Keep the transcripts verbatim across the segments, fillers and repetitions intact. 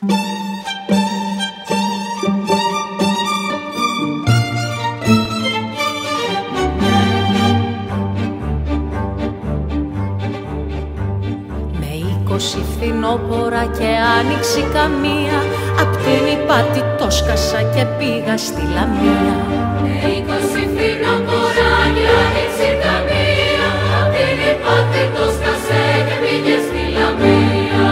Φθινόπορα και άνοιξη καμία, απ' την Ιπάτη το σκάσα και πήγα στη Λαμία. Με είκοσι φθινόπορα και άνοιξη καμία, απ' την Ιπάτη το σκάσε και πήγε στη Λαμία.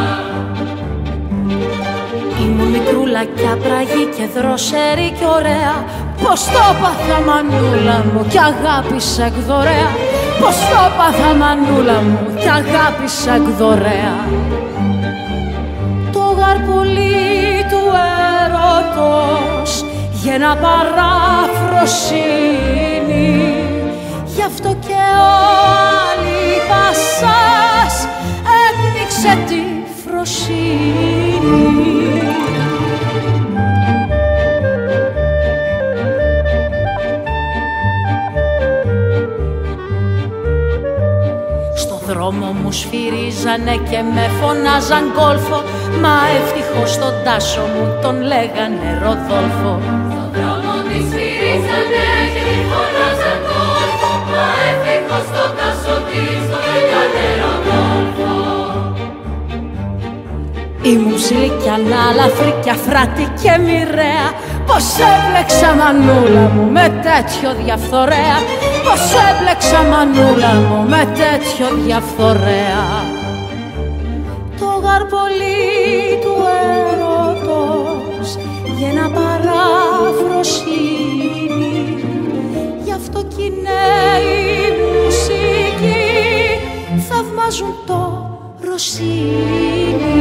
Ήμουν μικρούλα κι απραγή και δροσερή κι ωραία, πως το πάθα μανούλα μου κι αγάπησα εκδωρέα. Πως το πάθα μανούλα μου κι αγάπησα εκδωρέα. Το γαρπολί του έρωτος γένα παράφροσύνη, γι' αυτό και ο Αλίπασας έπνιξε τη φροσύνη. Δρόμο μου σφυρίζανε και με φωνάζαν Γκόλφο, μα ευτυχώς στον τάσο μου τον λέγανε Ροδόλφο. Στον δρόμο μου σφυρίζανε και με φωνάζαν Γκόλφο, μα ευτυχώς στον τάσο της τον λέγανε Ροδόλφο. Ήμουν ψηλή κι ανάλαφρη κι αφράτη και μοιραία, πως έμπλεξα μανούλα μου με τέτοιο διαφθορέα. Πως έμπλεξα μανούλα μου με τέτοιο διαφθορέα. Το γαρπολί του έρωτος γένα παράφροσύνη, γι' αυτό κι οι νέοι μουσικοί θαυμάζουν το Ρωσίνι.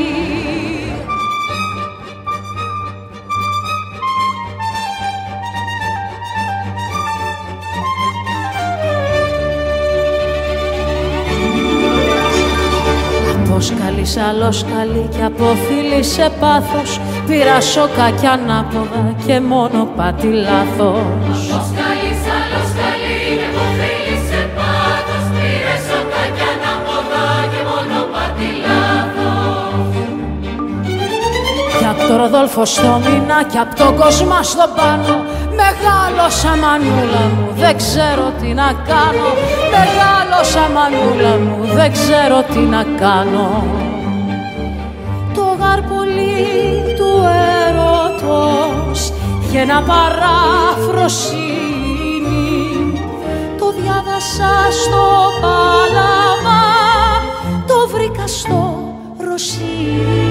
Από σκαλί σ' άλλο σκαλί κι από φίλη σε πάθος, πήρα σοκά κι ανάποδα και μόνο πάτη λάθος. Από σκαλί σ' άλλο σκαλί κι από φίλη σε πάθος, πήρα σοκά κι ανάποδα και μόνο πάτη λάθος. Κι απ' το Ροδόλφο στο Μήνα κι απ' τον Κοσμά στο πάνω, μεγάλωσα μανούλα μου, δεν ξέρω τι να κάνω. Μεγάλωσα μανούλα μου, δεν ξέρω τι να κάνω. Το γαρπολί του έρωτος γένα παράφροσύνη, το διάβασα στο Πάλαμα, το βρήκα στο Ρωσίνι.